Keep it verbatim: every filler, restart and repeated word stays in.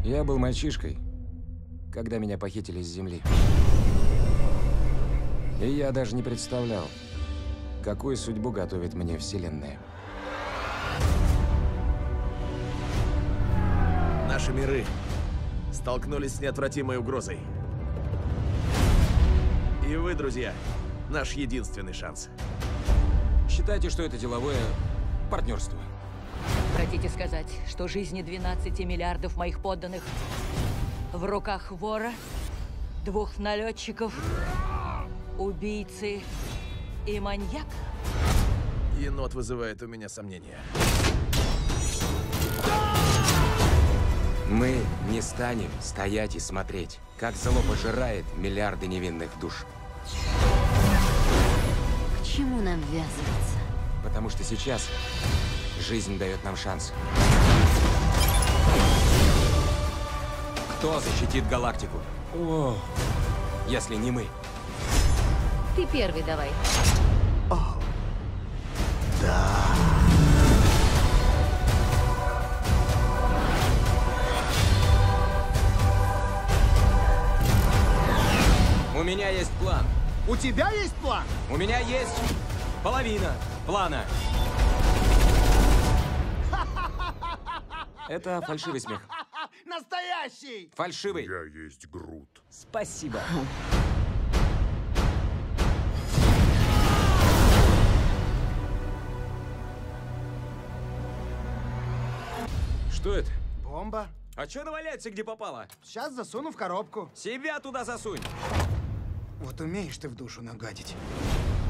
Я был мальчишкой, когда меня похитили с Земли. И я даже не представлял, какую судьбу готовит мне Вселенная. Наши миры столкнулись с неотвратимой угрозой. И вы, друзья, наш единственный шанс. Считайте, что это деловое партнерство. Хотите сказать, что жизни двенадцати миллиардов моих подданных в руках вора, двух налетчиков, убийцы и маньяка? Енот вызывает у меня сомнения. Мы не станем стоять и смотреть, как зло пожирает миллиарды невинных душ. К чему нам ввязываться? Потому что сейчас жизнь дает нам шанс. Кто защитит галактику? О, если не мы. Ты первый давай. О, да. У меня есть план. У тебя есть план? У меня есть половина плана. Это фальшивый смех. Настоящий! Фальшивый. Я есть Грут. Спасибо. Что это? Бомба. А чё она валяется, где попало? Сейчас засуну в коробку. Себя туда засунь. Вот умеешь ты в душу нагадить.